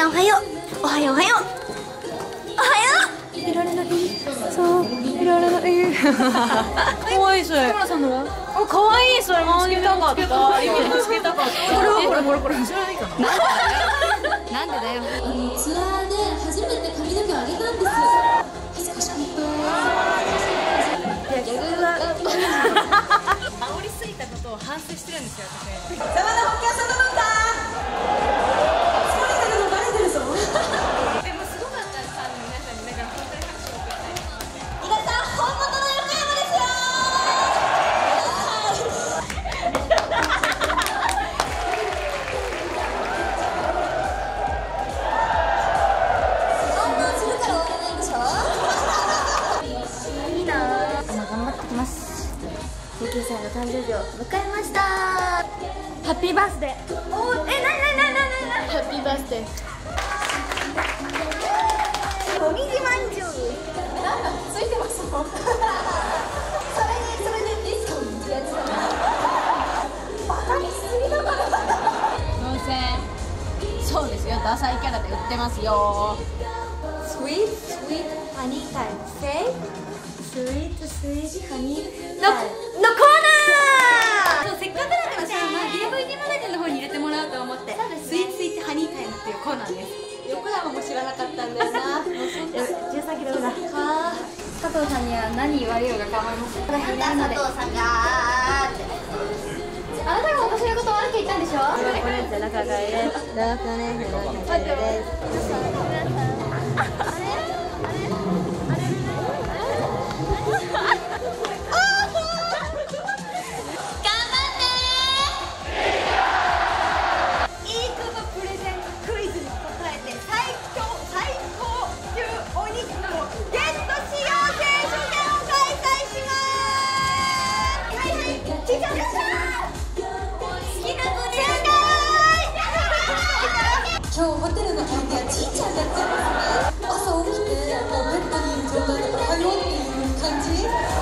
んおはよう。おはようおはよう。おはよう。いろいろないい。そう、いろいろないい。可愛いそれ。田村さんのは？あ、可愛いそれもつけたかった。つけたかった。これはこれ知らないかな。なんでだよ。 ツアーで初めて髪の毛を上げたんです。恥ずかしかった。 ギャグは煽りすぎたことを反省してるんですよ、私。 山田ホッケーさんどうだった？疲れたのバレてるぞ。 でもすごかったです、皆さんに本当に拍手をくれたり。 伊賀さん、本物の横山ですよ。反応するから終わらないんでしょ。 いいな。頑張ってきます。19歳の誕生日を迎えました。ハッピーバースデー。おー、なハッピーバースデー。 もみじまんじゅう。 なんかついてますもん。それでディスコに行くやつだな。バカにしすぎだから。 温泉。そうですよ、ダサいキャラで売ってますよ。 スイートスイートハニータイム。セイスイートスイートハニーのコーナー。 そう、せっかくだからさ、DVD マガジンの方に入れてもらおうと思って、スイーツスイートハニータイムっていうコーナーです。横山も知らなかったんだよな。 13キロだ。 加藤さんには何言われようが構いません。 なんだ佐藤さんがあなたが私のこと悪く言ったんでしょ。 5年生仲がいいです。6年生の仲がいいです。 今日ホテルの相手はじいちゃんだったんですね。朝起きてもうベッドにいる状態だから「はよ」っていう感じ。